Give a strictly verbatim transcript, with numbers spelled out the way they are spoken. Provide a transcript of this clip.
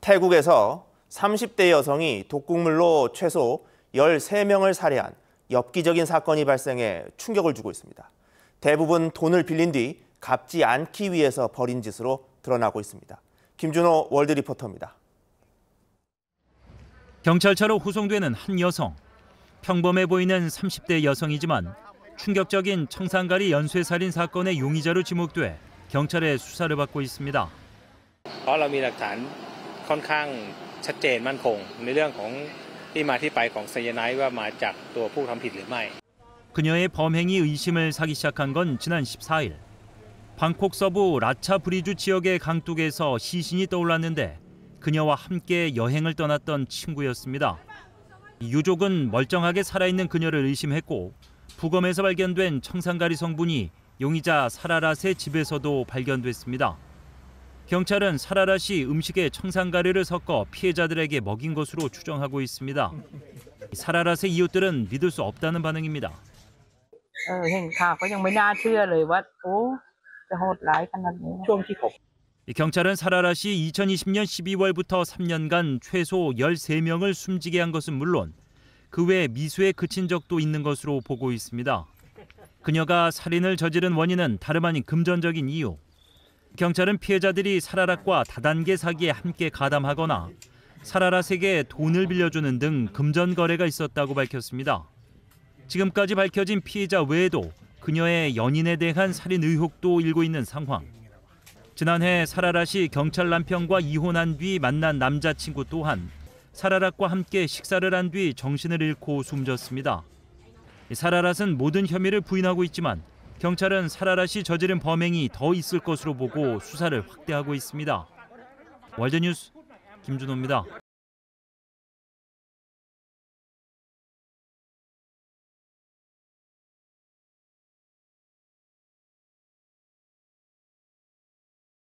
태국에서 삼십 대 여성이 독극물로 최소 열세 명을 살해한 엽기적인 사건이 발생해 충격을 주고 있습니다. 대부분 돈을 빌린 뒤 갚지 않기 위해서 벌인 짓으로 드러나고 있습니다. 김준호 월드 리포터입니다. 경찰차로 후송되는 한 여성. 평범해 보이는 삼십 대 여성이지만 충격적인 청산가리 연쇄살인 사건의 용의자로 지목돼 경찰의 수사를 받고 있습니다. เพราะเรามีหลักฐานค่อนข้างชัดเจนมั่นคงในเรื่องของที่มาที่ไปของไซยาไนด์ว่ามาจากตัวผู้ทำผิดหรือไม่ 그녀의 범행이 의심을 사기 시작한 건 지난 십사 일. 방콕 서부 라차 브리주 지역의 강둑에서 시신이 떠올랐는데 그녀와 함께 여행을 떠났던 친구였습니다. 유족은 멀쩡하게 살아있는 그녀를 의심했고 부검에서 발견된 청산가리 성분이 용의자 사라랏의 집에서도 발견됐습니다. 경찰은 사라랏이 음식에 청산가리를 섞어 피해자들에게 먹인 것으로 추정하고 있습니다. 사라랏의 이웃들은 믿을 수 없다는 반응입니다. 경찰은 사라랏이 이천이십 년 십이 월부터 삼 년간 최소 열세 명을 숨지게 한 것은 물론 그 외 미수에 그친 적도 있는 것으로 보고 있습니다. 그녀가 살인을 저지른 원인은 다름 아닌 금전적인 이유. 경찰은 피해자들이 사라랏과 다단계 사기에 함께 가담하거나 사라랏에게 돈을 빌려주는 등 금전 거래가 있었다고 밝혔습니다. 지금까지 밝혀진 피해자 외에도 그녀의 연인에 대한 살인 의혹도 일고 있는 상황. 지난해 사라랏이 경찰 남편과 이혼한 뒤 만난 남자친구 또한 사라랏과 함께 식사를 한 뒤 정신을 잃고 숨졌습니다. 사라랏은 모든 혐의를 부인하고 있지만 경찰은 사라랏이 저지른 범행이 더 있을 것으로 보고 수사를 확대하고 있습니다. 월드뉴스 김준호입니다.